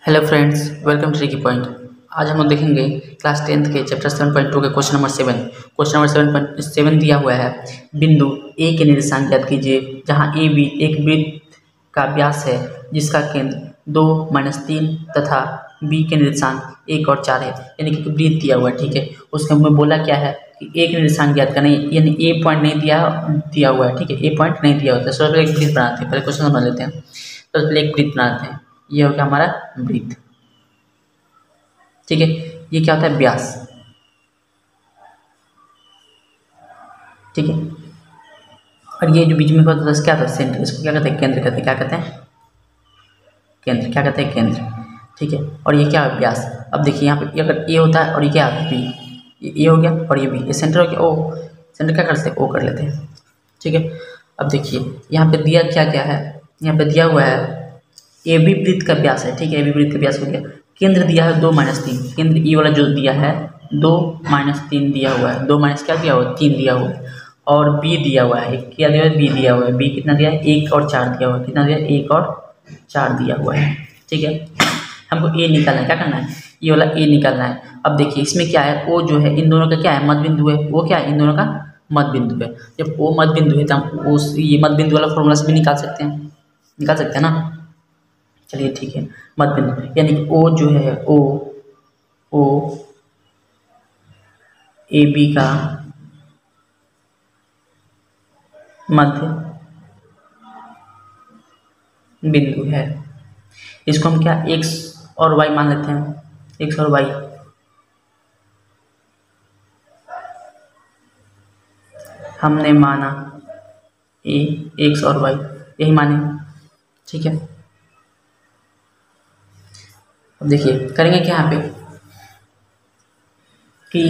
Hello friends, welcome to tricky point. आज हम लोग देखेंगे क्लास 10th के चैप्टर 7.2 के क्वेश्चन नंबर 7। क्वेश्चन नंबर 7 दिया हुआ है, बिंदु ए के निर्देशांक ज्ञात कीजिए जहां ए बी एक वृत्त का व्यास है जिसका केंद्र 2, -3 तथा बी के निर्देशांक 1 और 4 है। यानी कि वृत्त दिया हुआ है, ठीक है। उसके हमें बोला क्या है कि एक निर्देशांक ज्ञात करना, यानी ए पॉइंट नहीं दिया हुआ है, ठीक है। ए पॉइंट नहीं दिया होता है। सबसे पहले एक वृत्त बनाते हैं, पहले क्वेश्चन बना लेते हैं। सबसे पहले एक वृत्त बनाते हैं, ये हो गया हमारा वृत्त, ठीक है। ये क्या होता है? व्यास, ठीक है। और ये जो बीच में होता है क्या होता है? सेंटर। इसको क्या कहते हैं? केंद्र कहते हैं। क्या कहते हैं? केंद्र। क्या कहते हैं? केंद्र, ठीक है। और ये क्या है? व्यास। अब देखिए यहाँ पे अगर ए होता है और ये क्या है? बी। ये हो गया और ये बी, ये सेंटर हो गया। ओ सेंटर क्या कर लेते हैं? ओ कर लेते हैं, ठीक है। अब देखिए यहाँ पे दिया क्या क्या है? यहाँ पे दिया हुआ है ए बी वृत्त का व्यास है, ठीक है। ए बी वृत्त का व्यास हो गया। केंद्र दिया है 2, -3। केंद्र ई वाला जो दिया है 2, -3 दिया हुआ है। 2 माइनस क्या दिया हुआ है? 3 दिया हुआ है। और बी दिया हुआ है, एक क्या दिया हुआ है? बी दिया हुआ है। बी कितना दिया है? 1 और 4 दिया हुआ है। कितना दिया है? 1 और 4 दिया हुआ है, ठीक है। हमको ए निकालना है। क्या करना है? ये वाला ए निकालना है। अब देखिए इसमें क्या है? ओ जो है इन दोनों का क्या है? मध्य बिंदु है। वो क्या है? इन दोनों का मध्य बिंदु है। जब ओ मध्य बिंदु है तो हम उस ये मध्य बिंदु वाला फॉर्मूला से भी निकाल सकते हैं, ना। चलिए ठीक है, मध्य बिंदु यानी कि ओ जो है ओ ए बी का मध्य बिंदु है। इसको हम क्या x और y मान लेते हैं, x और y। हमने माना a, x और y, यही माने, ठीक है। अब देखिए करेंगे क्या यहाँ पे कि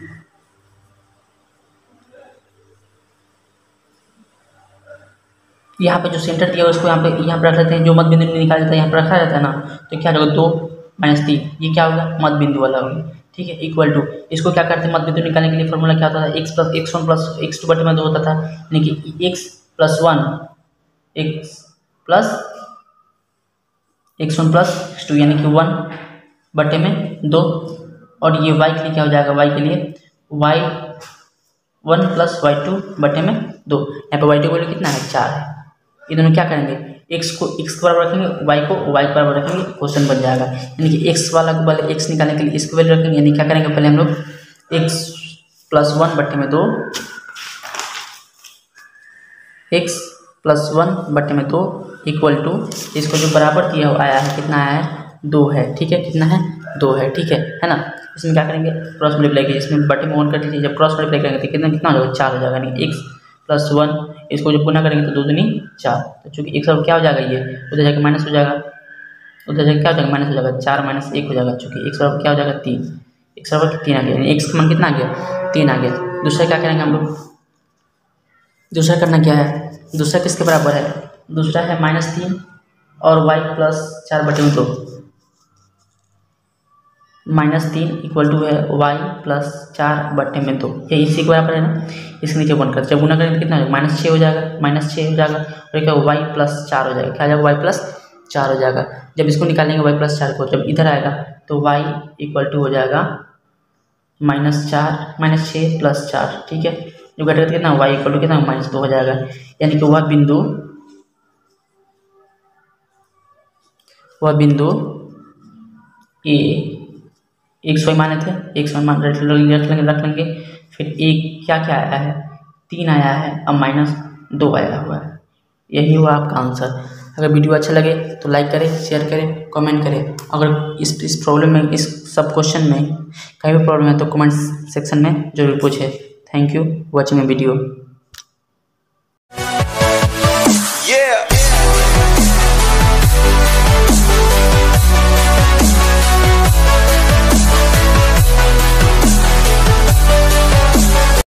यहाँ पे जो सेंटर दिया है उसको यहाँ पे रख लेते हैं। जो मध्य बिंदु निकाल देता है यहाँ पर रखा जाता है ना, तो क्या होगा? 2 - 3, ये क्या होगा? मध्य बिंदु वाला होगा, ठीक है। इक्वल टू इसको क्या करते हैं? मध्य बिंदु निकालने के लिए फॉर्मूला क्या होता था? x + x1 + x2 बटे में 2 होता था। यानी कि x + 1 x1 + x2 यानी कि 1 बटे में 2। और ये y के लिए क्या हो जाएगा? y के लिए y1 + y2 बटे में 2। यहाँ पे y2 वैल्यू कितना है? 4 है। ये दोनों क्या करेंगे? x को x के बराबर रखेंगे, y को y के बराबर रखेंगे, क्वेश्चन बन जाएगा। यानी कि x वाला को पहले x निकालने के लिए इसको वैल्यू रखेंगे। यानी क्या करेंगे? पहले हम लोग x + 1 बटे में 2, x + 1 बटे में 2 इक्वल टू इसको जो बराबर दिया आया है, कितना आया है? 2 है, ठीक है। कितना है? 2 है, ठीक है ना। इसमें क्या करेंगे? क्रॉस मल्टीप्लाई कीजिए, इसमें बटे में 1 कर दीजिए। जब क्रॉस मल्टीप्लाई करेंगे तो कितना हो जाएगा? 4 हो जाएगा। यानी x + 1 इसको जब गुना करेंगे तो 2 दूनी 4। तो चूँकि x अब क्या हो जाएगा? ये उधर जाके माइनस हो जाएगा, उधर जाके क्या हो जाएगा? माइनस हो जाएगा। 4 - 1 हो जाएगा। चूँकि x बराबर क्या हो जाएगा? 3। x बराबर 3 आ गया, यानी x का मान कितना आ गया? 3 आ गया। दूसरा क्या करेंगे हम लोग? दूसरा करना क्या है? दूसरा किसके बराबर है? दूसरा है -3 और y + 4 बटे में 2। -3 इक्वल टू है y + 4 बटे में 2। ये इसी के बराबर है ना। इसके नीचे 1 कर, जब गुना करेंगे तो कितना हो जाएगा? -6 हो जाएगा, -6 हो जाएगा। और क्या? y + 4 हो जाएगा। क्या आ जाएगा? y + 4 हो जाएगा। जब इसको निकालेंगे y + 4 को, जब इधर आएगा तो y इक्वल टू हो जाएगा -6 + 4, ठीक है। जो घटेगा कितना? y इक्वल टू कितना? -2 हो जाएगा। यानी कि वह बिंदु ए x y माने थे, x y मान रख लेंगे। फिर एक क्या क्या आया है? 3 आया है, अब -2 आया हुआ है। यही हुआ आपका आंसर। अगर वीडियो अच्छा लगे तो लाइक करें, शेयर करें, कमेंट करें। अगर इस प्रॉब्लम में, इस सब क्वेश्चन में कहीं भी प्रॉब्लम है तो कमेंट सेक्शन में जरूर पूछें। Thank you watching a video.